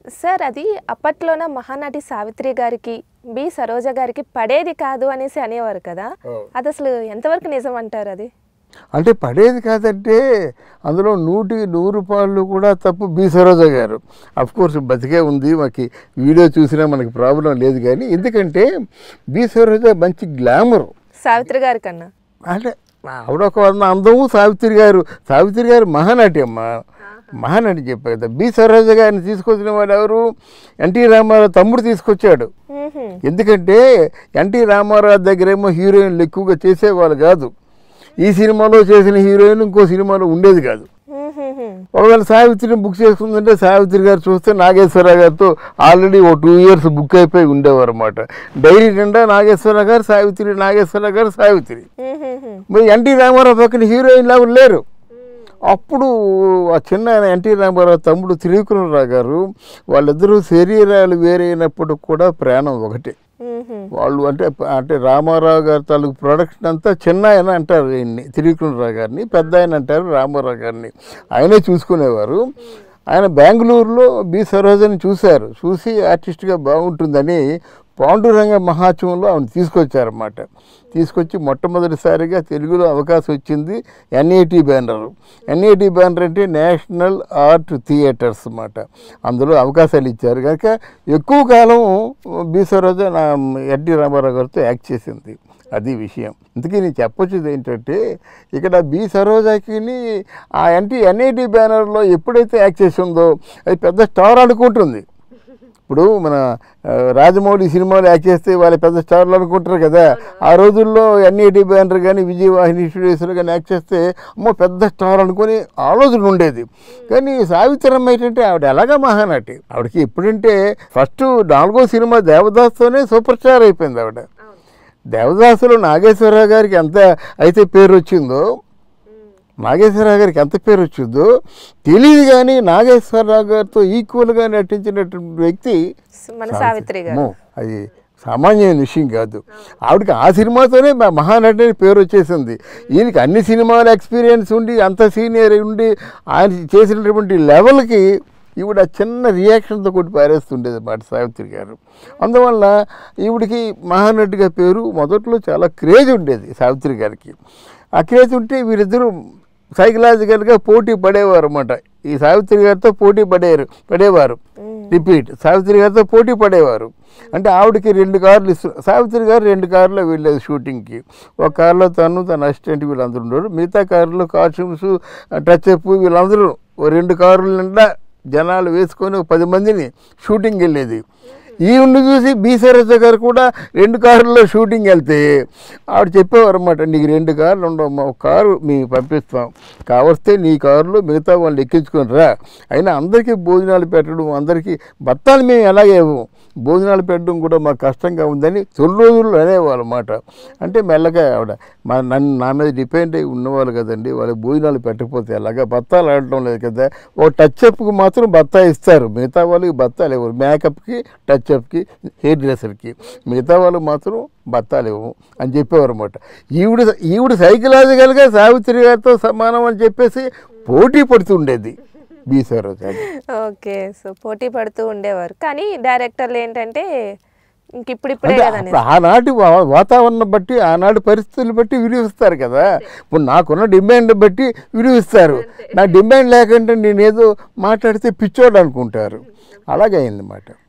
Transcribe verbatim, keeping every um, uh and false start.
Sir అది అప్పట్లోన మహానటి సావిత్రి గారికి B Saroja గారికి పడేది కాదు అనేసి అనేవారు కదా, అది అసలు ఎంతవరకు నిజం అంటారు? అది అంటే పడేది కాదంటే అందులో నూటికి నూరు రూపాయలు కూడా తప్పు బి సరోజ గారు. అఫ్ కోర్స్ బతికే ఉంది, మాకు వీడియో చూసినా మనకి ప్రాబ్లం లేదు. కానీ ఎందుకంటే బి సరోజ మంచి గ్లామర్ సావిత్రి గారి కన్నా. అంటే ఆవిడ ఒక అందము, సావిత్రి గారు సావిత్రి గారు మహానటి అమ్మ, మహానటి చెప్పా కదా. బి సరోజ గారిని తీసుకొచ్చిన వాడు ఎవరు? ఎన్టీ రామారావు తమ్ముడు తీసుకొచ్చాడు. ఎందుకంటే ఎన్టీ రామారావు దగ్గరేమో హీరోయిన్లు ఎక్కువగా చేసేవాళ్ళు కాదు. ఈ సినిమాలో చేసిన హీరోయిన్ ఇంకో సినిమాలో ఉండేది కాదు. ఒకవేళ సావిత్రిని బుక్ చేసుకుందంటే సావిత్రి గారు చూస్తే నాగేశ్వరరావు గారితో ఆల్రెడీ ఓ టూ ఇయర్స్ బుక్ అయిపోయి ఉండేవారు అన్నమాట. డైరీ నిండా నాగేశ్వరరావు గారు సావిత్రి, నాగేశ్వరరావు గారు సావిత్రి. మరి ఎన్టీ రామారావు పక్కన హీరోయిన్లు ఎవరు లేరు. అప్పుడు ఆ చిన్న ఎన్టీ రామారావు తమ్ముడు త్రివిక్రమరావు గారు వాళ్ళిద్దరూ శరీరాలు వేరైనప్పుడు కూడా ప్రాణం ఒకటే. వాళ్ళు అంటే అంటే రామారావు గారి తాలూకు ప్రొడక్షన్ అంతా చిన్న ఆయన అంటారు ఈయన్ని, త్రివిక్రమరావు గారిని, పెద్ద ఆయన అంటారు రామారావు గారిని. ఆయనే చూసుకునేవారు. ఆయన బెంగళూరులో బి సరోజని చూశారు, చూసి ఆర్టిస్ట్గా బాగుంటుందని పాండురంగ మహాత్సవంలో ఆమెను తీసుకొచ్చారన్నమాట. తీసుకొచ్చి మొట్టమొదటిసారిగా తెలుగులో అవకాశం వచ్చింది ఎన్ఏటి బ్యానర్. ఎన్ఏటి బ్యానర్ అంటే నేషనల్ ఆర్ట్ థియేటర్స్ అన్నమాట. అందులో అవకాశాలు ఇచ్చారు కనుక ఎక్కువ కాలం బి సరోజ నా ఎన్టీ రామారావు గారితో యాక్ట్ చేసింది. అది విషయం. ఇంతకీ నేను చెప్పొచ్చేది ఏంటంటే ఇక్కడ బి సరోజకి ఆ ఎన్టీ ఎన్ఏటి బ్యానర్లో ఎప్పుడైతే యాక్ట్ చేసిందో అది పెద్ద స్టార్ అనుకుంటుంది. ఇప్పుడు మన రాజమౌళి సినిమాలు యాక్ట్ చేస్తే వాళ్ళ పెద్ద స్టార్లు అనుకుంటారు కదా. ఆ రోజుల్లో ఎన్ఏటి బ్యానర్ కానీ విజయవాహిని స్టూడియోస్లో కానీ యాక్ట్ చేస్తే అమ్మో పెద్ద స్టార్ అనుకొని ఆలోచన ఉండేది. కానీ సావిత్రమ్మ ఏంటంటే ఆవిడ ఎలాగా మహానటి. ఆవిడకి ఎప్పుడంటే ఫస్ట్ నాలుగో సినిమా దేవదాస్తోనే సూపర్ స్టార్ అయిపోయింది ఆవిడ. దేవదాసులో నాగేశ్వరరావు గారికి ఎంత అయితే పేరు వచ్చిందో, నాగేశ్వరరావు గారికి ఎంత పేరు వచ్చిందో తెలియదు. కానీ నాగేశ్వరరావు గారితో ఈక్వల్గా నటించినటువంటి వ్యక్తి సావిత్రి గారు. అది సామాన్యమైన విషయం కాదు. ఆవిడకి ఆ సినిమాతోనే మహానటి అని పేరు వచ్చేసింది. ఈయనకి అన్ని సినిమాల ఎక్స్పీరియన్స్ ఉండి అంత సీనియర్ ఉండి ఆయన చేసినటువంటి లెవెల్కి ఈవిడ చిన్న రియాక్షన్తో కొట్టి పారేస్తుండేది అన్నమాట సావిత్రి గారు. అందువల్ల ఈవిడికి మహానటిగా పేరు మొదట్లో చాలా క్రేజ్ ఉండేది సావిత్రి గారికి. ఆ క్రేజ్ ఉంటే వీరిద్దరూ సైకలాజికల్గా పోటీ పడేవారు అన్నమాట. ఈ సావిత్రి గారితో పోటీ పడేవారు పడేవారు రిపీట్ సావిత్రి గారితో పోటీ పడేవారు. అంటే ఆవిడకి రెండు కార్లు ఇస్తు సావిత్రి గారు రెండు కార్లో వెళ్ళేది షూటింగ్కి. ఒక కార్లో తను తన అసిస్టెంట్ వీళ్ళందరూ ఉండరు. మిగతా కార్లో కాస్ట్యూమ్స్ టచ్అప్ వీళ్ళందరూ రెండు కార్ల నిండా జనాలు వేసుకొని ఒక పది మందిని షూటింగ్ వెళ్ళేది. ఈవిని చూసి బి సరోజ గారు కూడా రెండు కారుల్లో షూటింగ్ వెళ్తే ఆవిడ చెప్పేవారు అన్నమాట, నీకు రెండు కార్లు ఉండవమ్మా, ఒక కారు మీకు పంపిస్తాం, కావస్తే నీ కారులో మిగతా వాళ్ళు ఎక్కించుకొని రా. అయినా అందరికీ భోజనాలు పెట్టడం, అందరికీ బత్తాలు మేము ఎలాగే భోజనాలు పెట్టడం కూడా మాకు కష్టంగా ఉందని తొలి రోజుల్లో అనేవాళ్ళు అన్నమాట. అంటే మెల్లగా ఆవిడ మా నన్ను నా మీద డిపెండ్ అయి ఉన్నవాళ్ళు కదండి, వాళ్ళకి భోజనాలు పెట్టకపోతే ఎలాగా, బత్తాలు ఆడటం లేదు కదా, ఒక టచ్అప్కి మాత్రం బత్తా ఇస్తారు, మిగతా వాళ్ళకి బత్తాలు ఇవ్వరు. మేకప్కి, టచ్అప్కి, హెయిర్ డ్రెస్సర్కి, మిగతా వాళ్ళు మాత్రం బత్తాలు ఇవ్వము అని చెప్పేవారు అన్నమాట. ఈవిడ ఈవిడ సైకలాజికల్గా సావిత్రి గారితో సమానం అని చెప్పేసి పోటీ పడుతుండేది బి సరోజ. ఓకే, సో పోటీ పడుతూ ఉండేవారు. కానీ డైరెక్టర్లు ఏంటంటే ఇంక ఇప్పుడు ఇప్పుడే ఆనాటి వాతావరణం బట్టి, ఆనాటి పరిస్థితులు బట్టి విలువిస్తారు కదా. ఇప్పుడు నాకున్న డిమాండ్ బట్టి విలువిస్తారు. నా డిమాండ్ లేకుంటే నేనేదో మాట్లాడితే పిచ్చోడు అనుకుంటారు. అలాగే అయిందన్నమాట.